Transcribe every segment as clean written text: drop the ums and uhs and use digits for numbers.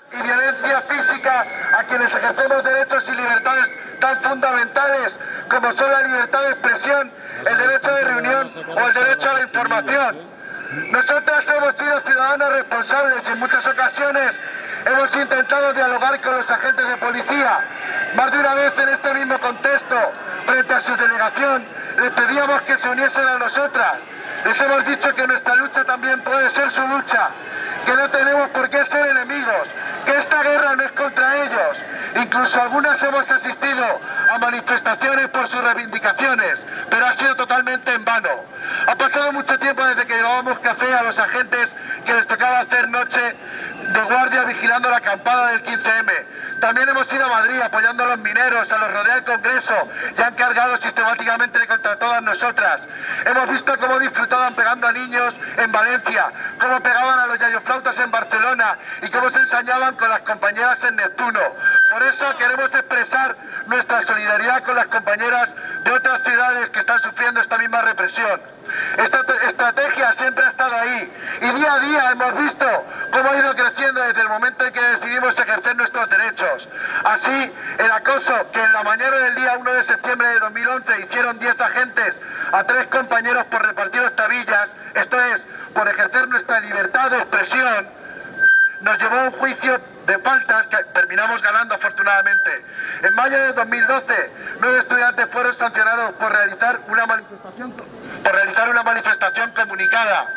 y violencia física a quienes ejercemos derechos y libertades tan fundamentales como son la libertad de expresión, el derecho de reunión o el derecho a la información. Nosotros hemos sido ciudadanos responsables y en muchas ocasiones hemos intentado dialogar con los agentes de policía. Más de una vez en este mismo contexto, frente a su delegación, les pedíamos que se uniesen a nosotras. Les hemos dicho que nuestra lucha también puede ser su lucha, que no tenemos por qué ser enemigos, que esta guerra no es contra ellos. Incluso algunas hemos asistido a manifestaciones por sus reivindicaciones, pero ha sido totalmente en vano. Ha pasado mucho tiempo desde que llevábamos café a los agentes que les tocaba hacer noche de guardia vigilando la acampada del 15M. También hemos ido a Madrid apoyando a los mineros, a los rodea el Congreso y han cargado sistemáticamente contra todas nosotras. Hemos visto cómo disfrutaban pegando a niños en Valencia, cómo pegaban a los yayoflautas en Barcelona y cómo se ensañaban con las compañeras en Neptuno. Por eso queremos expresar nuestra solidaridad con las compañeras de otras ciudades que están sufriendo esta misma represión. Esta estrategia siempre ha estado ahí y día a día hemos visto cómo ha ido creciendo desde el momento en que decidimos ejercer nuestros derechos. Así, el acoso que en la mañana del día 1 de septiembre de 2011 hicieron 10 agentes a 3 compañeros por repartir octavillas, esto es, por ejercer nuestra libertad de expresión, nos llevó a un juicio de faltas que terminamos ganando afortunadamente. En mayo de 2012, 9 estudiantes fueron sancionados por realizar una manifestación comunicada.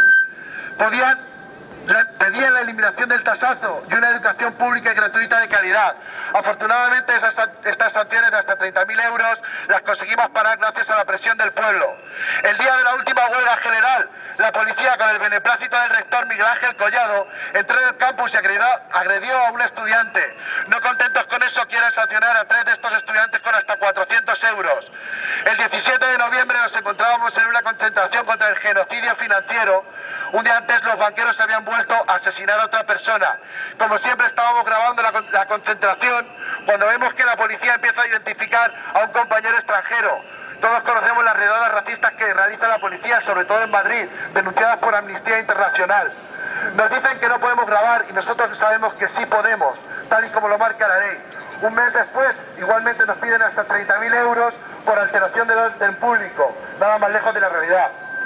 Pedían la eliminación del tasazo y una educación pública y gratuita de calidad. Afortunadamente estas sanciones de hasta 30.000 euros las conseguimos parar gracias a la presión del pueblo. El día de la última huelga general, la policía, con el beneplácito del rector Miguel Ángel Collado, entró en el campus y agredió a un estudiante. No contentos con eso, quieren sancionar a 3 de estos estudiantes con hasta 400 euros. El 17 de noviembre nos encontrábamos en una concentración contra el genocidio financiero. Un día antes los banqueros habían vuelto a asesinar a otra persona. Como siempre estábamos grabando la concentración cuando vemos que la policía empieza a identificar a un compañero extranjero. Todos conocemos las redadas racistas que realiza la policía, sobre todo en Madrid, denunciadas por Amnistía Internacional. Nos dicen que no podemos grabar y nosotros sabemos que sí podemos, tal y como lo marca la ley. Un mes después, igualmente nos piden hasta 30.000 euros por alteración del orden público, nada más lejos de la realidad.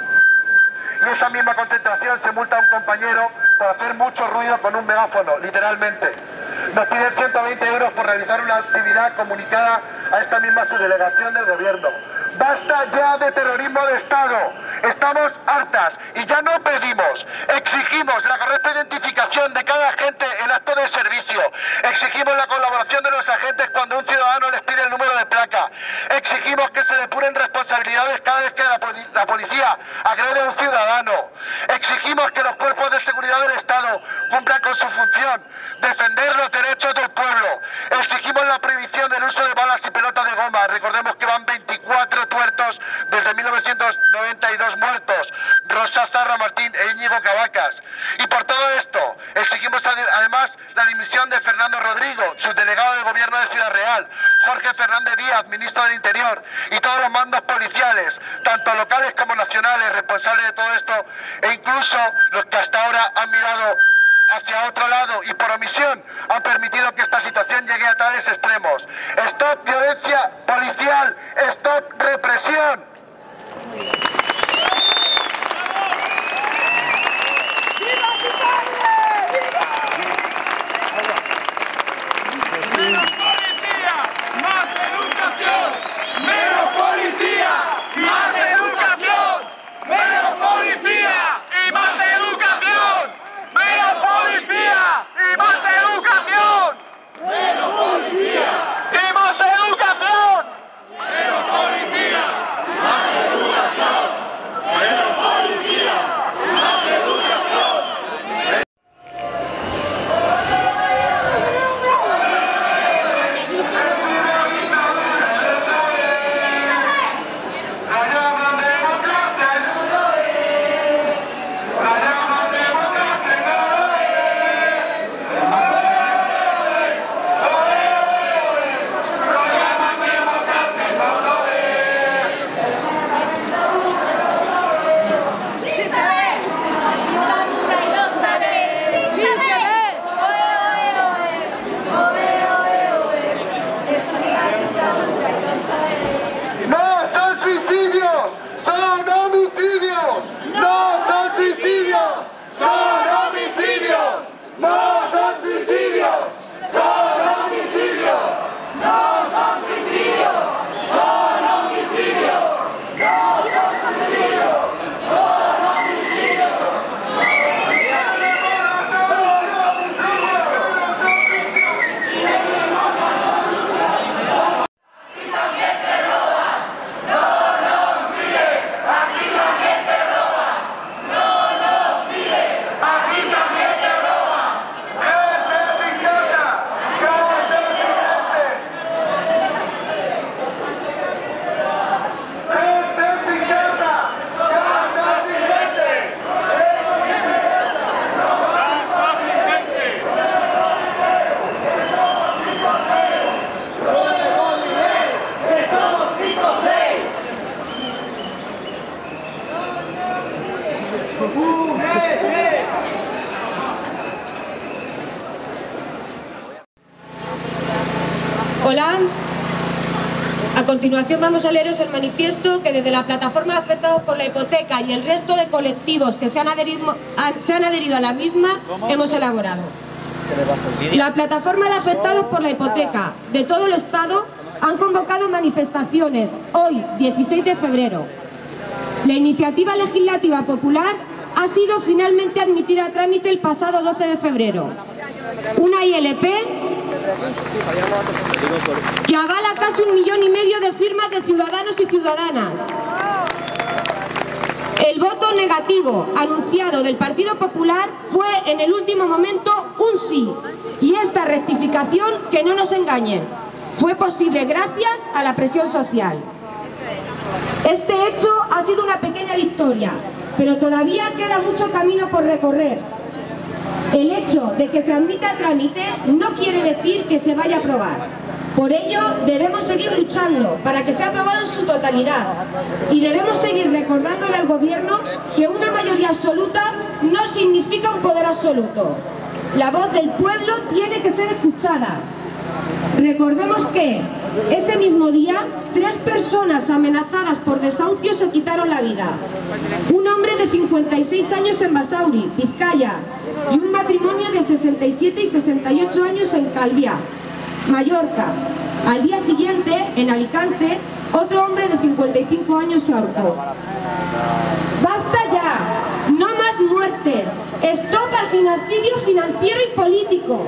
Y en esa misma concentración se multa a un compañero por hacer mucho ruido con un megáfono, literalmente. Nos piden 120 euros por realizar una actividad comunicada a esta misma subdelegación del gobierno. ¡Basta ya de terrorismo de Estado! Estamos hartas y ya no pedimos, exigimos la correcta identificación de cada agente en acto de servicio. Exigimos la colaboración de los agentes cuando un ciudadano les pide el número de placa. Exigimos que se depuren responsabilidades cada vez que la policía agrede a un ciudadano. Exigimos que los cuerpos de seguridad del Estado cumplan con su función, defender los derechos del pueblo. Exigimos la prohibición del uso de balas y pelotas de goma. Recordemos que van 24 tuertos desde 1992 muertos, Rosa Zarra Martín e Íñigo Cavacas. Y por todo esto, exigimos además la dimisión de Fernando Rodrigo, subdelegado del Gobierno de Ciudad Real, Jorge Fernández Díaz, ministro del Interior, y todos los mandos policiales, tanto locales como nacionales, responsables de todo esto, e incluso los que hasta ahora han mirado hacia otro lado y por omisión han permitido que esta situación llegue a tales extremos. ¡Stop violencia policial! ¡Stop represión! ¡Menos policía! ¡Más educación! ¡Menos policía! ¡Más educación! ¡Menos policía! ¡Y más educación! ¡Menos policía! ¡Y más educación! ¡Menos policía! ¡Y más educación! ¡Menos policía! Hola. A continuación vamos a leeros el manifiesto que desde la plataforma de afectados por la hipoteca y el resto de colectivos que se han adherido a la misma hemos elaborado. La plataforma de afectados por la hipoteca de todo el Estado han convocado manifestaciones hoy, 16 de febrero. La iniciativa legislativa popular ha sido finalmente admitida a trámite el pasado 12 de febrero. Una ILP que avala casi 1,5 millones de firmas de ciudadanos y ciudadanas. El voto negativo anunciado del Partido Popular fue en el último momento un sí, y esta rectificación, que no nos engañen, fue posible gracias a la presión social. Este hecho ha sido una pequeña victoria, pero todavía queda mucho camino por recorrer. El hecho de que se admita a trámite no quiere decir que se vaya a aprobar. Por ello, debemos seguir luchando para que sea aprobado en su totalidad. Y debemos seguir recordándole al Gobierno que una mayoría absoluta no significa un poder absoluto. La voz del pueblo tiene que ser escuchada. Recordemos que ese mismo día 3 personas amenazadas por desahucio se quitaron la vida. Un hombre de 56 años en Basauri, Vizcaya, y un matrimonio de 67 y 68 años en Calviá, Mallorca. Al día siguiente, en Alicante, otro hombre de 55 años se ahorcó. ¡Basta ya! ¡No más muertes! ¡Stop al financiamiento financiero y político!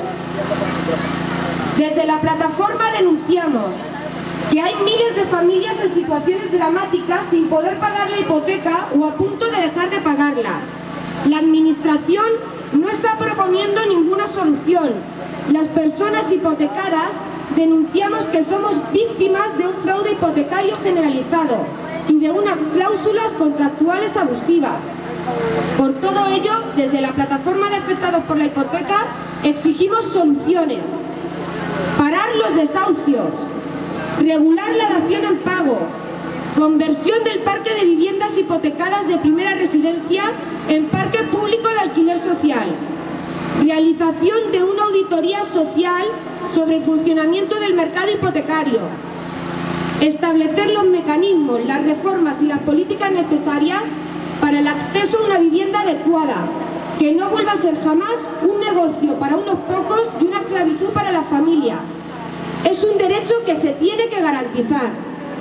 Desde la plataforma denunciamos que hay miles de familias en situaciones dramáticas sin poder pagar la hipoteca o a punto de dejar de pagarla. La Administración no está proponiendo ninguna solución. Las personas hipotecadas denunciamos que somos víctimas de un fraude hipotecario generalizado y de unas cláusulas contractuales abusivas. Por todo ello, desde la plataforma de afectados por la hipoteca exigimos soluciones. Parar los desahucios, regular la dación en pago, conversión del parque de viviendas hipotecadas de primera residencia en parque público de alquiler social, realización de una auditoría social sobre el funcionamiento del mercado hipotecario, establecer los mecanismos, las reformas y las políticas necesarias para el acceso a una vivienda adecuada, que no vuelva a ser jamás un negocio para unos pocos y una esclavitud para las familias. Es un derecho que se tiene que garantizar.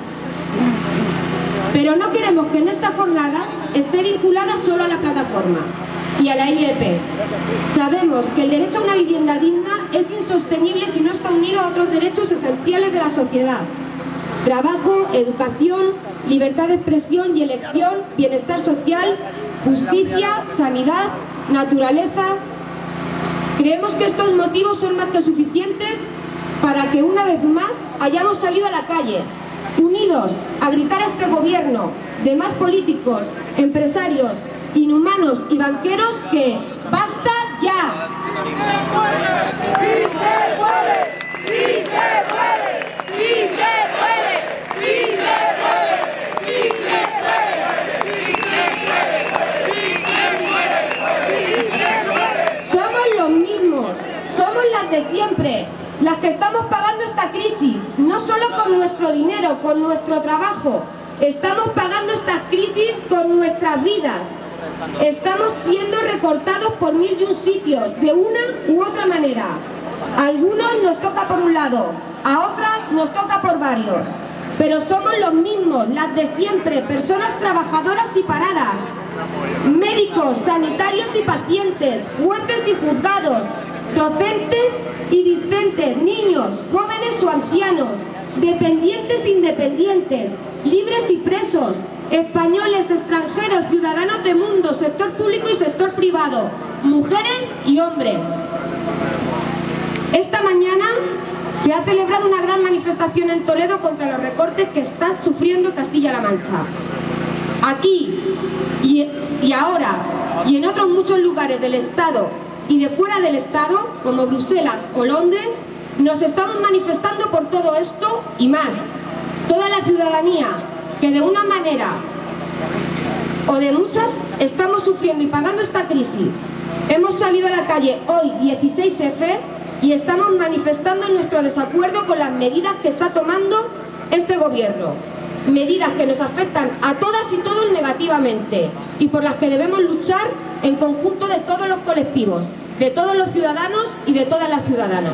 Pero no queremos que en esta jornada esté vinculada solo a la plataforma y a la ILP. Sabemos que el derecho a una vivienda digna es insostenible si no está unido a otros derechos esenciales de la sociedad: trabajo, educación, libertad de expresión y elección, bienestar social, justicia, sanidad, naturaleza. Creemos que estos motivos son más que suficientes para que una vez más hayamos salido a la calle, unidos a gritar a este gobierno, demás políticos, empresarios, inhumanos y banqueros que ¡basta ya! ¡Sí se puede! ¡Sí se puede! ¡Sí se puede! ¡Sí se puede! ¡Sí se puede! ¡Sí se puede! ¡Sí se puede! Somos los mismos, somos las de siempre, las que estamos pagando esta crisis, no solo con nuestro dinero, con nuestro trabajo. Estamos pagando esta crisis con nuestras vidas. Estamos siendo recortados por 1001 sitios, de una u otra manera. A algunos nos toca por un lado, a otras nos toca por varios. Pero somos los mismos, las de siempre, personas trabajadoras y paradas, médicos, sanitarios y pacientes, jueces y juzgados, docentes y discentes, niños, jóvenes o ancianos, dependientes e independientes, libres y presos, españoles, extranjeros, ciudadanos de mundo, sector público y sector privado, mujeres y hombres. Esta mañana se ha celebrado una gran manifestación en Toledo contra los recortes que está sufriendo Castilla-La Mancha. Aquí y ahora y en otros muchos lugares del Estado y de fuera del Estado, como Bruselas o Londres, nos estamos manifestando por todo esto y más. Toda la ciudadanía que de una manera o de muchas estamos sufriendo y pagando esta crisis. Hemos salido a la calle hoy, 16F, y estamos manifestando nuestro desacuerdo con las medidas que está tomando este gobierno. Medidas que nos afectan a todas y todos negativamente y por las que debemos luchar en conjunto de todos los colectivos, de todos los ciudadanos y de todas las ciudadanas.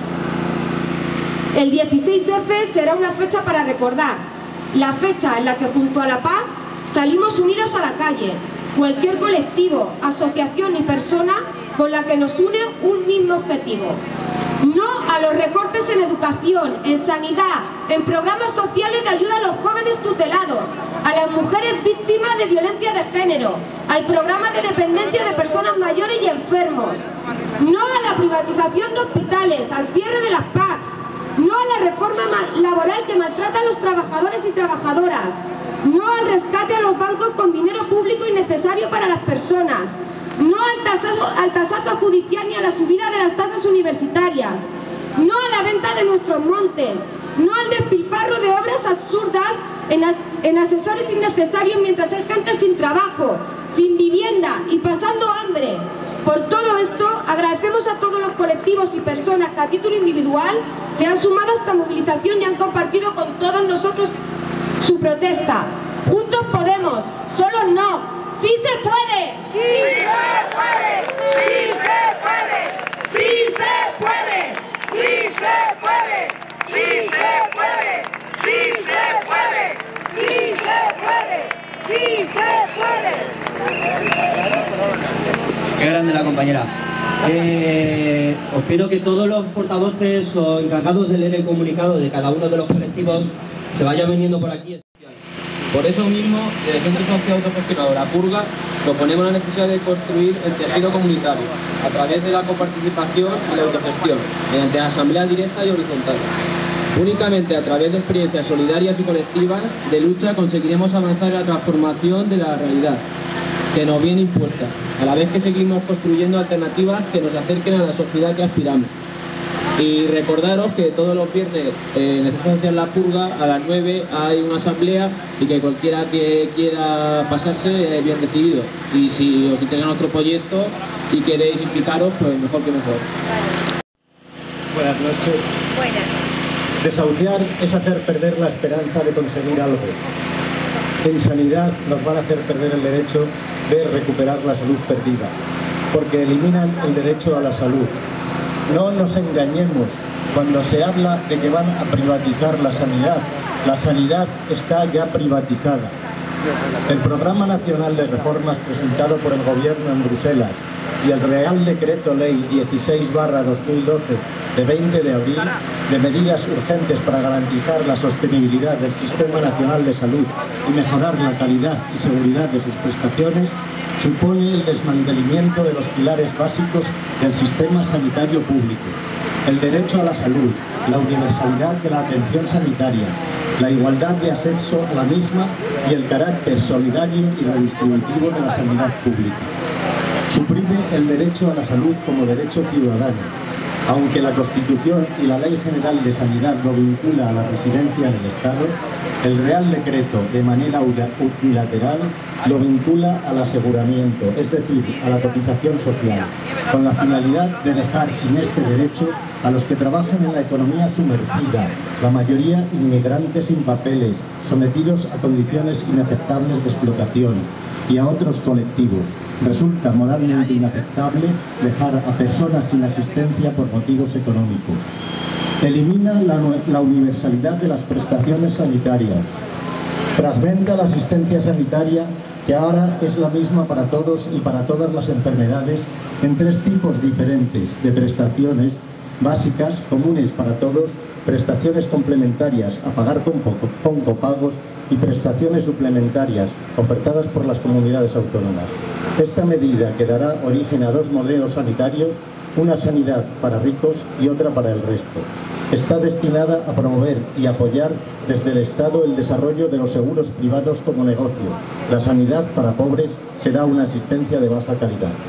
El 16F será una fecha para recordar, la fecha en la que junto a la paz salimos unidos a la calle, cualquier colectivo, asociación y persona con la que nos une un mismo objetivo. No a los recortes en educación, en sanidad, en programas sociales de ayuda a los jóvenes tutelados, a las mujeres víctimas de violencia de género, al programa de dependencia de personas mayores y enfermos. No a la privatización de hospitales, al cierre de las PAC. No a la reforma laboral que maltrata a los trabajadores y trabajadoras. No al rescate a los bancos con dinero público innecesario para las personas. No al tasazo judicial ni a la subida de las tasas universitarias. No a la venta de nuestros montes. No al despilfarro de obras absurdas en asesores innecesarios mientras hay gente sin trabajo, sin vivienda y pasando hambre. Por todo esto, agradecemos a todos los colectivos y personas que a título individual se han sumado a esta movilización y han compartido con todos nosotros su protesta. Juntos podemos, solos no. ¡Sí se puede! ¡Sí se puede! ¡Sí se puede! ¡Sí se puede! ¡Sí se puede! ¡Sí se puede! ¡Sí se puede! ¡Sí se puede! ¡Sí se puede! Qué grande la compañera. Os pido que todos los portavoces o encargados de leer el comunicado de cada uno de los colectivos se vayan viniendo por aquí. Por eso mismo, desde el Centro Social Autogestionado La Purga, proponemos la necesidad de construir el tejido comunitario a través de la coparticipación y la autogestión, mediante asambleas directas y horizontales. Únicamente a través de experiencias solidarias y colectivas de lucha conseguiremos avanzar en la transformación de la realidad que nos viene impuesta, a la vez que seguimos construyendo alternativas que nos acerquen a la sociedad que aspiramos. Y recordaros que todos los viernes en el Centro Social La Purga a las 9 hay una asamblea y que cualquiera que quiera pasarse es bien recibido. Y si os interesa nuestro proyecto y queréis implicaros, pues mejor que mejor. Buenas noches. Buenas. Desahuciar es hacer perder la esperanza de conseguir algo. En sanidad nos van a hacer perder el derecho de recuperar la salud perdida, porque eliminan el derecho a la salud. No nos engañemos cuando se habla de que van a privatizar la sanidad. La sanidad está ya privatizada. El Programa Nacional de Reformas presentado por el Gobierno en Bruselas y el Real Decreto Ley 16/2012 de 20 de abril de medidas urgentes para garantizar la sostenibilidad del Sistema Nacional de Salud y mejorar la calidad y seguridad de sus prestaciones supone el desmantelamiento de los pilares básicos del sistema sanitario público: el derecho a la salud, la universalidad de la atención sanitaria, la igualdad de acceso a la misma y el carácter solidario y redistributivo de la sanidad pública. Suprime el derecho a la salud como derecho ciudadano, aunque la Constitución y la Ley General de Sanidad lo vincula a la residencia en el Estado. El Real Decreto, de manera unilateral, lo vincula al aseguramiento, es decir, a la cotización social, con la finalidad de dejar sin este derecho a los que trabajan en la economía sumergida, la mayoría inmigrantes sin papeles, sometidos a condiciones inaceptables de explotación, y a otros colectivos. Resulta moralmente inaceptable dejar a personas sin asistencia por motivos económicos. Elimina la universalidad de las prestaciones sanitarias. Fragmenta la asistencia sanitaria, que ahora es la misma para todos y para todas las enfermedades, en tres tipos diferentes de prestaciones básicas, comunes para todos, prestaciones complementarias a pagar con copagos y prestaciones suplementarias ofertadas por las comunidades autónomas. Esta medida que dará origen a dos modelos sanitarios, una sanidad para ricos y otra para el resto. Está destinada a promover y apoyar desde el Estado el desarrollo de los seguros privados como negocio. La sanidad para pobres será una asistencia de baja calidad.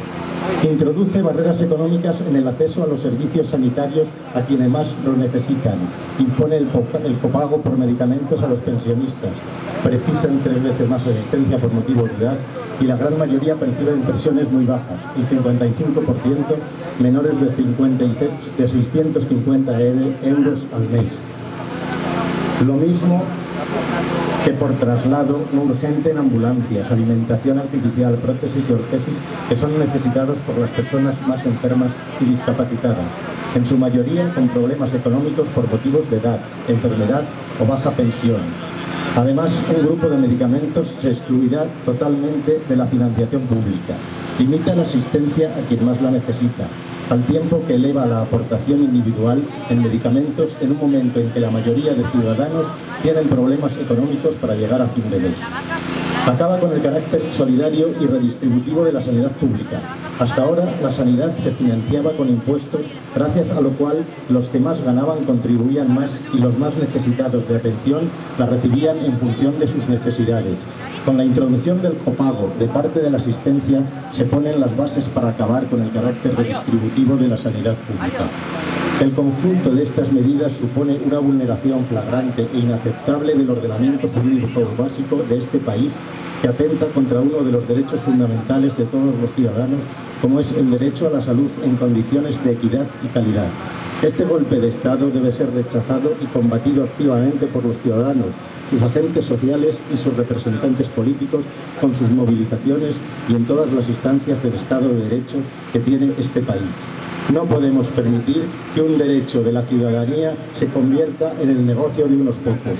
Introduce barreras económicas en el acceso a los servicios sanitarios a quienes más lo necesitan. Impone el copago por medicamentos a los pensionistas. Precisan 3 veces más asistencia por motivo de edad y la gran mayoría perciben pensiones muy bajas, el 55% menores de 650 euros al mes. Lo mismo que por traslado no urgente en ambulancias, alimentación artificial, prótesis y ortesis que son necesitados por las personas más enfermas y discapacitadas, en su mayoría con problemas económicos por motivos de edad, enfermedad o baja pensión. Además, un grupo de medicamentos se excluirá totalmente de la financiación pública. Limita la asistencia a quien más la necesita, al tiempo que eleva la aportación individual en medicamentos en un momento en que la mayoría de ciudadanos tienen problemas económicos para llegar a fin de mes. Acaba con el carácter solidario y redistributivo de la sanidad pública. Hasta ahora la sanidad se financiaba con impuestos, gracias a lo cual los que más ganaban contribuían más y los más necesitados de atención la recibían en función de sus necesidades. Con la introducción del copago de parte de la asistencia se ponen las bases para acabar con el carácter redistributivo de la sanidad pública. El conjunto de estas medidas supone una vulneración flagrante e inaceptable del ordenamiento jurídico básico de este país, que atenta contra uno de los derechos fundamentales de todos los ciudadanos, como es el derecho a la salud en condiciones de equidad y calidad. Este golpe de Estado debe ser rechazado y combatido activamente por los ciudadanos, sus agentes sociales y sus representantes políticos, con sus movilizaciones y en todas las instancias del Estado de Derecho que tiene este país. No podemos permitir que un derecho de la ciudadanía se convierta en el negocio de unos pocos.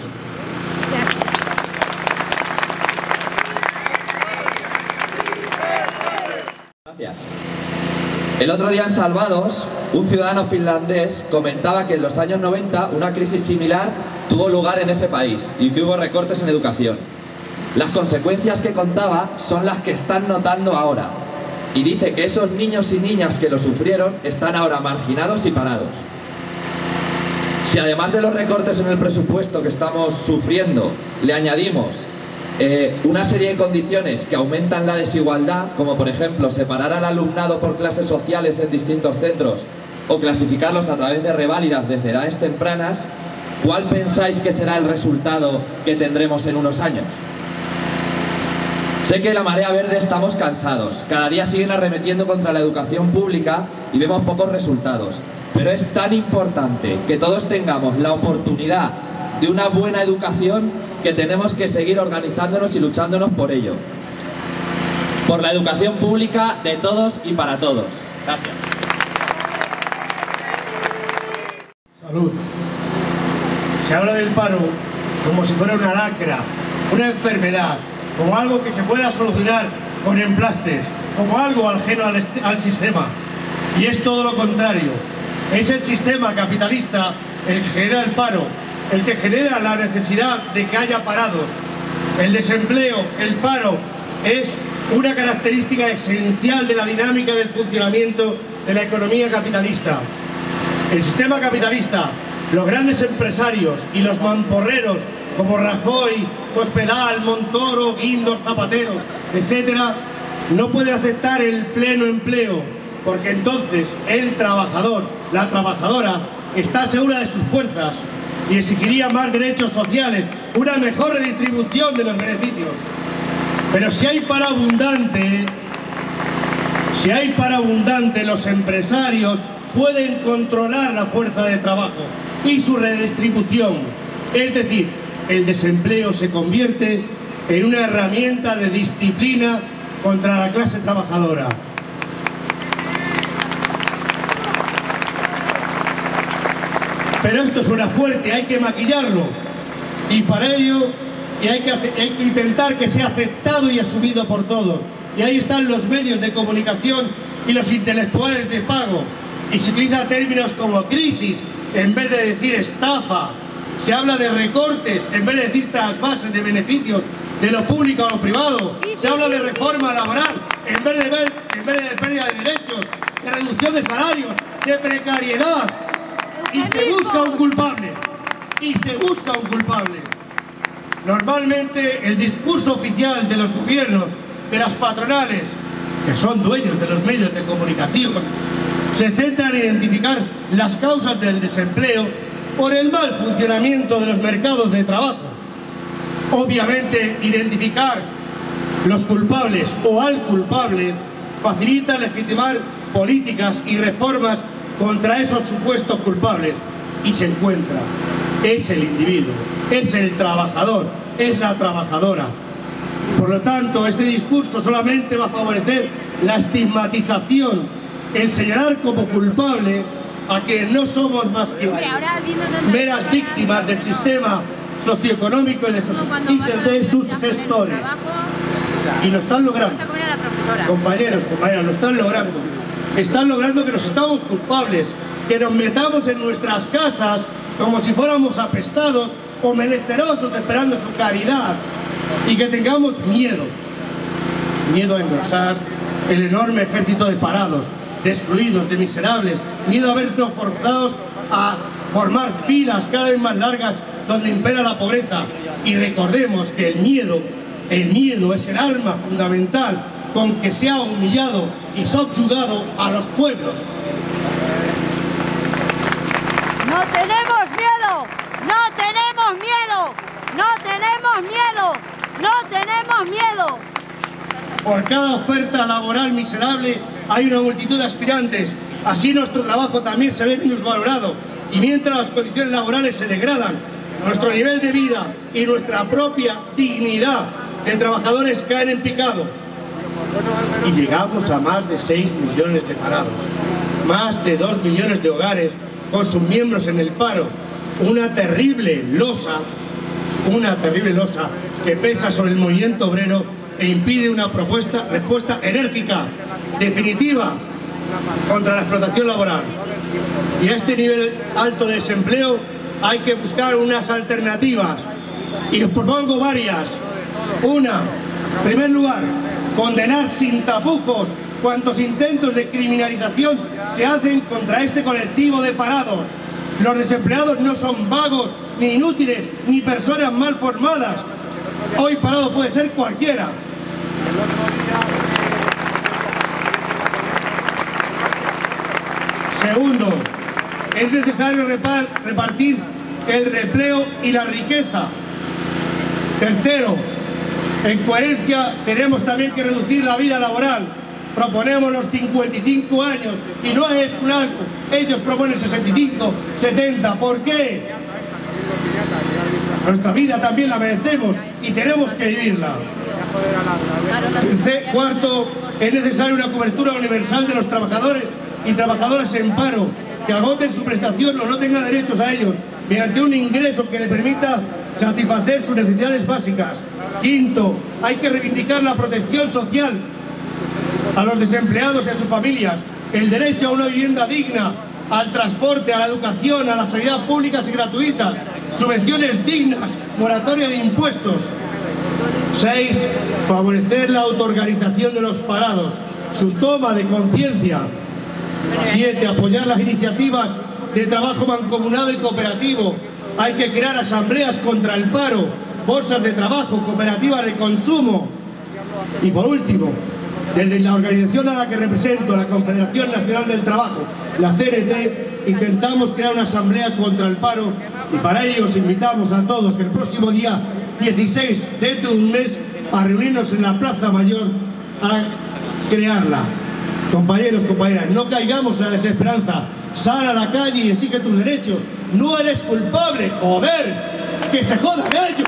Gracias. El otro día en Salvados, un ciudadano finlandés comentaba que en los años 90 una crisis similar tuvo lugar en ese país y que hubo recortes en educación. Las consecuencias que contaba son las que están notando ahora. Y dice que esos niños y niñas que lo sufrieron están ahora marginados y parados. Si además de los recortes en el presupuesto que estamos sufriendo, le añadimos una serie de condiciones que aumentan la desigualdad, como por ejemplo separar al alumnado por clases sociales en distintos centros o clasificarlos a través de reválidas desde edades tempranas, ¿cuál pensáis que será el resultado que tendremos en unos años? Sé que la Marea Verde estamos cansados, cada día siguen arremetiendo contra la educación pública y vemos pocos resultados, pero es tan importante que todos tengamos la oportunidad de una buena educación que tenemos que seguir organizándonos y luchándonos por ello. Por la educación pública de todos y para todos. Gracias. Salud. Se habla del paro como si fuera una lacra, una enfermedad, como algo que se pueda solucionar con emplastes, como algo ajeno al sistema. Y es todo lo contrario. Es el sistema capitalista el que genera el paro, el que genera la necesidad de que haya parados. El desempleo, el paro, es una característica esencial de la dinámica del funcionamiento de la economía capitalista. El sistema capitalista, los grandes empresarios y los mamporreros como Rajoy, Cospedal, Montoro, Guindos, Zapatero, etcétera, no puede aceptar el pleno empleo, porque entonces el trabajador, la trabajadora, está segura de sus fuerzas y exigiría más derechos sociales, una mejor redistribución de los beneficios. Pero si hay para abundante, los empresarios pueden controlar la fuerza de trabajo y su redistribución. Es decir, el desempleo se convierte en una herramienta de disciplina contra la clase trabajadora. Pero esto suena fuerte, hay que maquillarlo. Y para ello hay que intentar que sea aceptado y asumido por todos. Y ahí están los medios de comunicación y los intelectuales de pago. Y se utiliza términos como crisis en vez de decir estafa. Se habla de recortes en vez de decir trasvases de beneficios de lo público a lo privado. Se habla de reforma laboral en vez de pérdida de derechos, de reducción de salarios, de precariedad. Y se busca un culpable. Normalmente el discurso oficial de los gobiernos, de las patronales que son dueños de los medios de comunicación, se centran en identificar las causas del desempleo por el mal funcionamiento de los mercados de trabajo. Obviamente, identificar los culpables o al culpable facilita legitimar políticas y reformas contra esos supuestos culpables, y se encuentra, es el individuo, es el trabajador, es la trabajadora. Por lo tanto, este discurso solamente va a favorecer la estigmatización, el señalar como culpable a quienes no somos más que meras víctimas del sistema socioeconómico y de sus gestores. Y lo están logrando. Compañeros, compañeras, lo están logrando. Están logrando que nos estamos culpables, que nos metamos en nuestras casas como si fuéramos apestados o menesterosos esperando su caridad, y que tengamos miedo a engrosar el enorme ejército de parados, de excluidos, de miserables, miedo a vernos forzados a formar filas cada vez más largas donde impera la pobreza. Y recordemos que el miedo es el arma fundamental con que se ha humillado y subyugado a los pueblos. ¡No tenemos miedo! ¡No tenemos miedo! ¡No tenemos miedo! ¡No tenemos miedo! Por cada oferta laboral miserable hay una multitud de aspirantes. Así nuestro trabajo también se ve minusvalorado. Y mientras las condiciones laborales se degradan, nuestro nivel de vida y nuestra propia dignidad de trabajadores caen en picado. Y llegamos a más de 6 millones de parados, más de 2 millones de hogares con sus miembros en el paro. Una terrible losa que pesa sobre el movimiento obrero e impide una respuesta enérgica, definitiva, contra la explotación laboral. Y a este nivel alto de desempleo hay que buscar unas alternativas, y os propongo varias. Una, en primer lugar, condenar sin tapujos cuantos intentos de criminalización se hacen contra este colectivo de parados. Los desempleados no son vagos, ni inútiles, ni personas mal formadas. Hoy parado puede ser cualquiera. Segundo, es necesario repartir el empleo y la riqueza. Tercero, en coherencia tenemos también que reducir la vida laboral. Proponemos los 55 años y no es un algo. Ellos proponen 65, 70. ¿Por qué? Nuestra vida también la merecemos y tenemos que vivirla. Cuarto, es necesaria una cobertura universal de los trabajadores y trabajadoras en paro, que agoten su prestación o no tengan derechos a ellos, mediante un ingreso que le permita satisfacer sus necesidades básicas. Quinto, hay que reivindicar la protección social a los desempleados y a sus familias, el derecho a una vivienda digna, al transporte, a la educación, a la sanidad públicas y gratuitas, subvenciones dignas, moratoria de impuestos. 6. Favorecer la autoorganización de los parados, su toma de conciencia. 7. Apoyar las iniciativas de trabajo mancomunado y cooperativo. Hay que crear asambleas contra el paro, bolsas de trabajo, cooperativas de consumo. Y por último, desde la organización a la que represento, la Confederación Nacional del Trabajo, la CNT, intentamos crear una asamblea contra el paro, y para ello os invitamos a todos el próximo día 16, dentro de un mes, a reunirnos en la Plaza Mayor a crearla. Compañeros, compañeras, no caigamos en la desesperanza. Sal a la calle y exige tus derechos. No eres culpable, joder, que se jodan ellos.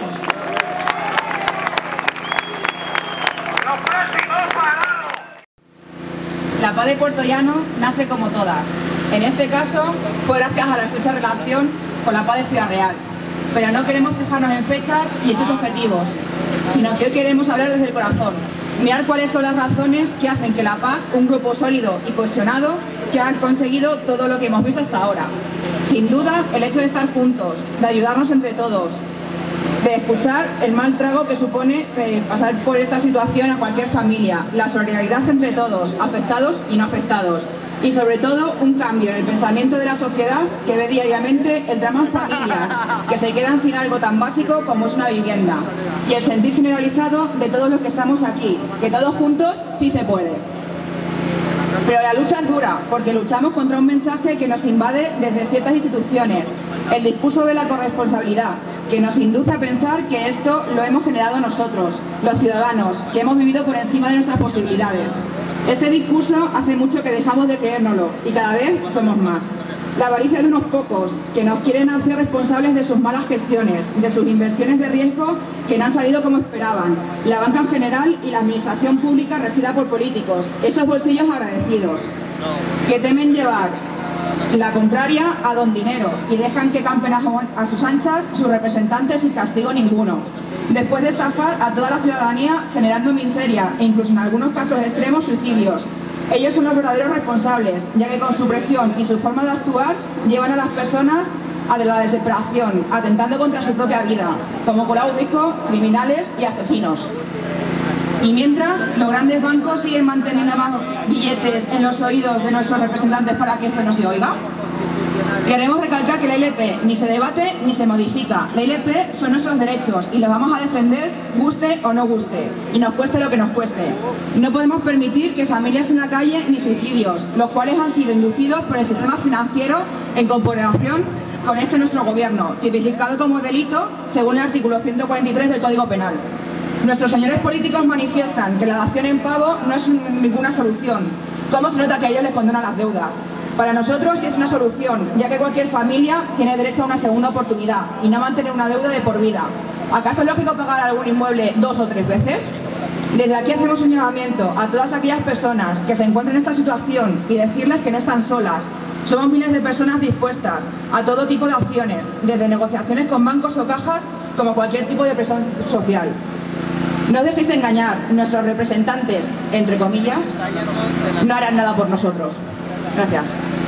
La paz de Puerto Llano nace como todas. En este caso fue gracias a la estrecha relación con la paz de Ciudad Real. Pero no queremos fijarnos en fechas y hechos objetivos, sino que hoy queremos hablar desde el corazón. Mirar cuáles son las razones que hacen que la paz, un grupo sólido y cohesionado, que han conseguido todo lo que hemos visto hasta ahora. Sin duda, el hecho de estar juntos, de ayudarnos entre todos, de escuchar el mal trago que supone pasar por esta situación a cualquier familia, la solidaridad entre todos, afectados y no afectados, y sobre todo un cambio en el pensamiento de la sociedad que ve diariamente el drama en familias que se quedan sin algo tan básico como es una vivienda, y el sentir generalizado de todos los que estamos aquí, que todos juntos sí se puede. Pero la lucha es dura, porque luchamos contra un mensaje que nos invade desde ciertas instituciones, el discurso de la corresponsabilidad, que nos induce a pensar que esto lo hemos generado nosotros, los ciudadanos, que hemos vivido por encima de nuestras posibilidades. Este discurso hace mucho que dejamos de creérnoslo y cada vez somos más. La avaricia de unos pocos que nos quieren hacer responsables de sus malas gestiones, de sus inversiones de riesgo que no han salido como esperaban, la banca en general y la administración pública regida por políticos, esos bolsillos agradecidos, que temen llevar la contraria a don dinero y dejan que campen a sus anchas sus representantes sin castigo ninguno. Después de estafar a toda la ciudadanía generando miseria e incluso en algunos casos extremos suicidios. Ellos son los verdaderos responsables, ya que con su presión y su forma de actuar llevan a las personas a la desesperación, atentando contra su propia vida, como Colau dijo, criminales y asesinos. Y mientras, los grandes bancos siguen manteniendo más billetes en los oídos de nuestros representantes para que esto no se oiga. Queremos recalcar que la ILP ni se debate ni se modifica. La ILP son nuestros derechos y los vamos a defender guste o no guste, y nos cueste lo que nos cueste. No podemos permitir que familias en la calle ni suicidios, los cuales han sido inducidos por el sistema financiero en corporación con nuestro gobierno, tipificado como delito según el artículo 143 del Código Penal. Nuestros señores políticos manifiestan que la dación en pavo no es ninguna solución. ¿Cómo se nota que a ellos les condonan las deudas? Para nosotros sí es una solución, ya que cualquier familia tiene derecho a una segunda oportunidad y no mantener una deuda de por vida. ¿Acaso es lógico pagar algún inmueble 2 o 3 veces? Desde aquí hacemos un llamamiento a todas aquellas personas que se encuentren en esta situación y decirles que no están solas. Somos miles de personas dispuestas a todo tipo de acciones, desde negociaciones con bancos o cajas, como cualquier tipo de presión social. No os dejéis engañar, nuestros representantes, entre comillas, no harán nada por nosotros. Gracias.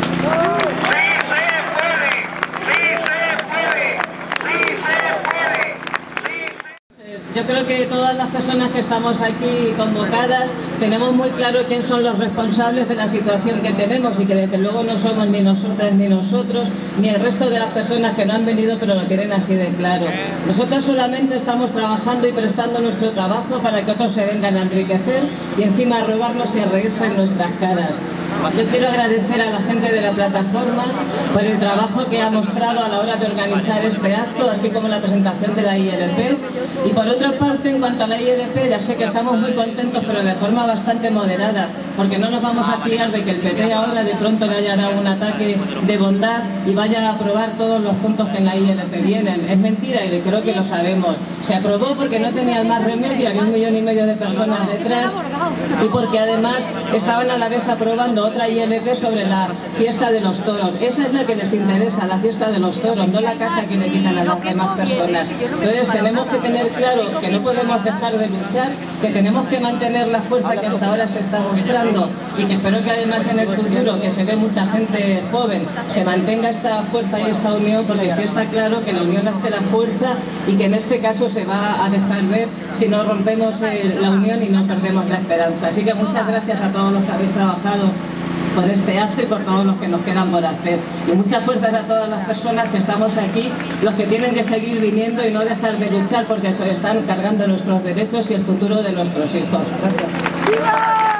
Yo creo que todas las personas que estamos aquí convocadas tenemos muy claro quién son los responsables de la situación que tenemos y que desde luego no somos ni nosotras ni nosotros ni el resto de las personas que no han venido pero lo tienen así de claro. Nosotros solamente estamos trabajando y prestando nuestro trabajo para que otros se vengan a enriquecer y encima a robarnos y a reírse en nuestras caras. Yo quiero agradecer a la gente de la plataforma por el trabajo que ha mostrado a la hora de organizar este acto, así como la presentación de la ILP. Y por otra parte, en cuanto a la ILP, ya sé que estamos muy contentos, pero de forma bastante moderada, porque no nos vamos a fiar de que el PP ahora de pronto le haya dado un ataque de bondad y vaya a aprobar todos los puntos que en la ILP vienen. Es mentira y creo que lo sabemos. Se aprobó porque no tenían más remedio, había 1,5 millones de personas detrás y porque además estaban a la vez aprobando otra ILP sobre la fiesta de los toros. Esa es la que les interesa, la fiesta de los toros, no la casa que le quitan a las demás personas. Entonces tenemos que tener claro que no podemos dejar de luchar, que tenemos que mantener la fuerza que hasta ahora se está mostrando y que espero que además en el futuro, que se ve mucha gente joven, se mantenga esta fuerza y esta unión, porque sí está claro que la unión hace la fuerza y que en este caso se va a dejar ver si no rompemos la unión y no perdemos la esperanza. Así que muchas gracias a todos los que habéis trabajado por este acto y por todos los que nos quedan por hacer. Y muchas fuerzas a todas las personas que estamos aquí, los que tienen que seguir viniendo y no dejar de luchar porque se están cargando nuestros derechos y el futuro de nuestros hijos. Gracias.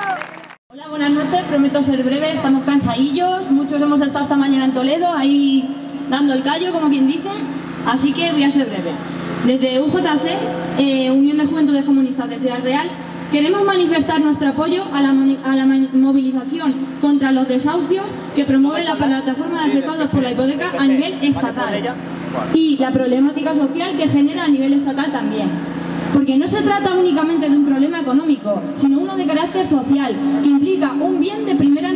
Hola, buenas noches, prometo ser breve, estamos cansadillos, muchos hemos estado esta mañana en Toledo, ahí dando el callo, como quien dice, así que voy a ser breve. Desde UJC, Unión de Juventudes Comunistas de Ciudad Real, queremos manifestar nuestro apoyo a la movilización contra los desahucios que promueve la plataforma de afectados por la hipoteca a nivel estatal y la problemática social que genera a nivel estatal también. Porque no se trata únicamente de un problema económico, sino uno de carácter social, que implica un bien de primera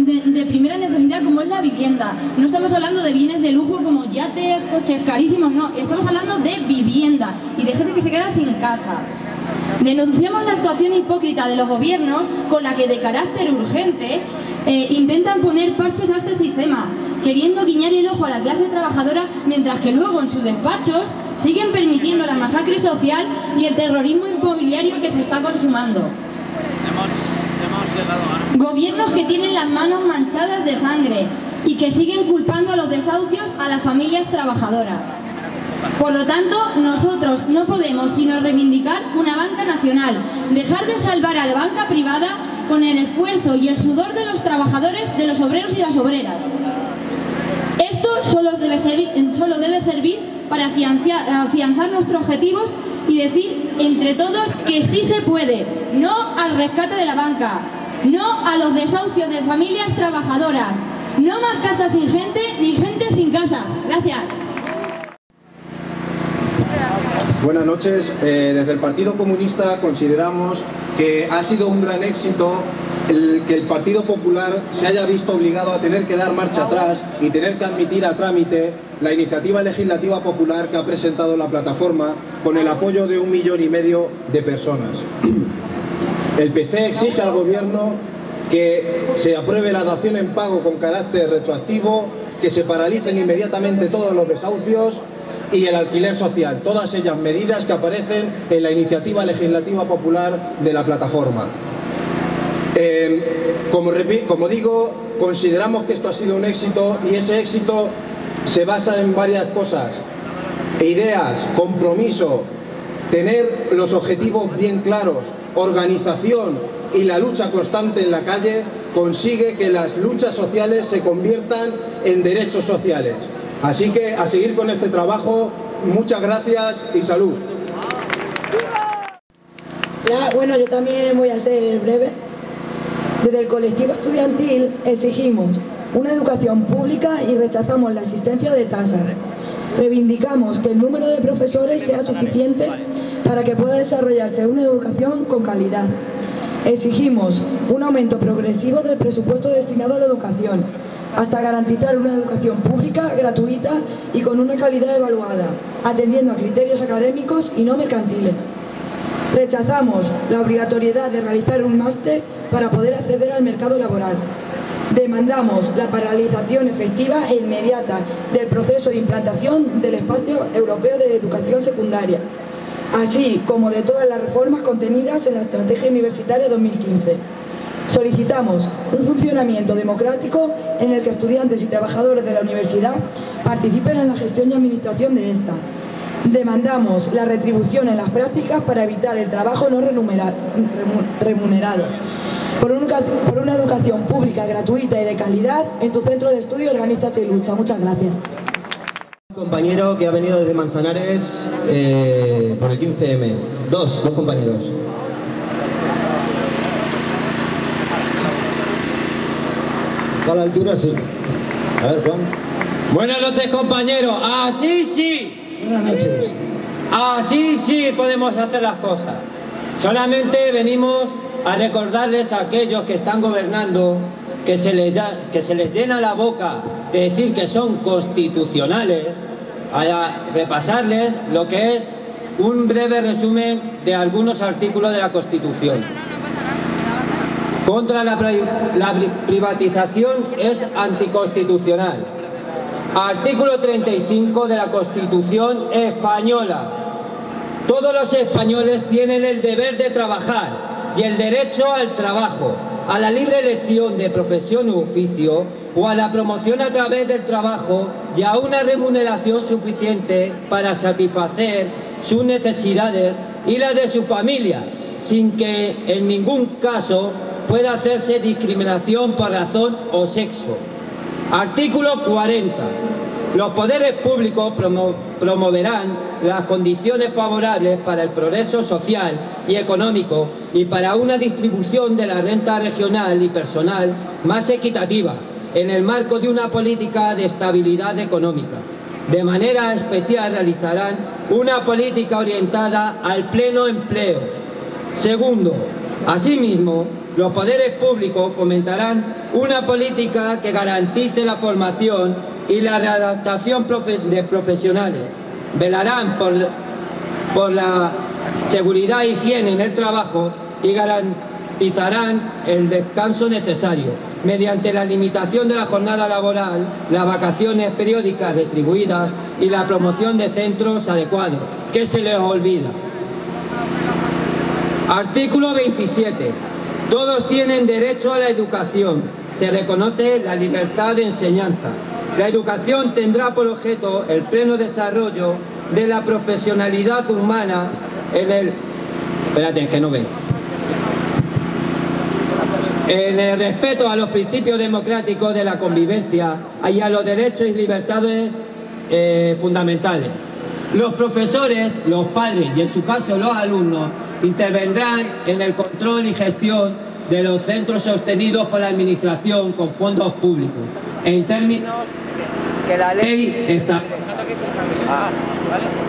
necesidad como es la vivienda. No estamos hablando de bienes de lujo como yates, coches carísimos, no, estamos hablando de vivienda y de gente que se queda sin casa. Denunciamos la actuación hipócrita de los gobiernos con la que de carácter urgente intentan poner parches a este sistema, queriendo guiñar el ojo a la clase trabajadora, mientras que luego en sus despachos siguen permitiendo la masacre social y el terrorismo inmobiliario que se está consumando. Gobiernos que tienen las manos manchadas de sangre y que siguen culpando a los desahucios a las familias trabajadoras. Por lo tanto, nosotros no podemos sino reivindicar una banca nacional, dejar de salvar a la banca privada con el esfuerzo y el sudor de los trabajadores, de los obreros y las obreras. Esto solo debe servir para afianzar nuestros objetivos y decir entre todos que sí se puede, no al rescate de la banca, no a los desahucios de familias trabajadoras, no más casas sin gente ni gente sin casa. Gracias. Buenas noches. Desde el Partido Comunista consideramos que ha sido un gran éxito que el Partido Popular se haya visto obligado a tener que dar marcha atrás y tener que admitir a trámite la iniciativa legislativa popular que ha presentado la plataforma con el apoyo de 1,5 millones de personas. El PC exige al Gobierno que se apruebe la dación en pago con carácter retroactivo, que se paralicen inmediatamente todos los desahucios y el alquiler social, todas ellas medidas que aparecen en la iniciativa legislativa popular de la plataforma. Como digo, consideramos que esto ha sido un éxito y ese éxito se basa en varias cosas: ideas, compromiso, tener los objetivos bien claros, organización y la lucha constante en la calle consigue que las luchas sociales se conviertan en derechos sociales. Así que a seguir con este trabajo, muchas gracias y salud. Bueno, yo también voy a ser breve. Desde el colectivo estudiantil exigimos una educación pública y rechazamos la existencia de tasas. Reivindicamos que el número de profesores sea suficiente para que pueda desarrollarse una educación con calidad. Exigimos un aumento progresivo del presupuesto destinado a la educación, hasta garantizar una educación pública, gratuita y con una calidad evaluada, atendiendo a criterios académicos y no mercantiles. Rechazamos la obligatoriedad de realizar un máster para poder acceder al mercado laboral. Demandamos la paralización efectiva e inmediata del proceso de implantación del Espacio Europeo de Educación Secundaria, así como de todas las reformas contenidas en la Estrategia Universitaria 2015. Solicitamos un funcionamiento democrático en el que estudiantes y trabajadores de la universidad participen en la gestión y administración de esta. Demandamos la retribución en las prácticas para evitar el trabajo no remunerado. Por una educación pública, gratuita y de calidad, en tu centro de estudio organízate y lucha. Muchas gracias. Un compañero que ha venido desde Manzanares por el 15M. Dos compañeros. A la altura, sí. A ver, Juan. Buenas noches, compañeros. Así sí. Buenas noches. Así sí podemos hacer las cosas. Solamente venimos a recordarles a aquellos que están gobernando que se les llena la boca de decir que son constitucionales, a repasarles lo que es un breve resumen de algunos artículos de la Constitución. Contra la privatización es anticonstitucional. Artículo 35 de la Constitución española. Todos los españoles tienen el deber de trabajar y el derecho al trabajo, a la libre elección de profesión u oficio o a la promoción a través del trabajo y a una remuneración suficiente para satisfacer sus necesidades y las de su familia, sin que en ningún caso pueda hacerse discriminación por razón o sexo. Artículo 40. Los poderes públicos promoverán las condiciones favorables para el progreso social y económico y para una distribución de la renta regional y personal más equitativa en el marco de una política de estabilidad económica. De manera especial realizarán una política orientada al pleno empleo. Segundo, asimismo, los poderes públicos fomentarán una política que garantice la formación y la readaptación de profesionales. Velarán por la seguridad e higiene en el trabajo y garantizarán el descanso necesario mediante la limitación de la jornada laboral, las vacaciones periódicas retribuidas y la promoción de centros adecuados, que se les olvida. Artículo 27. Todos tienen derecho a la educación. Se reconoce la libertad de enseñanza. La educación tendrá por objeto el pleno desarrollo de la profesionalidad humana en el... Espérate, que no veo. en el respeto a los principios democráticos de la convivencia y a los derechos y libertades fundamentales. Los profesores, los padres y en su caso los alumnos intervendrán en el control y gestión de los centros sostenidos por la administración con fondos públicos en términos que la ley establece.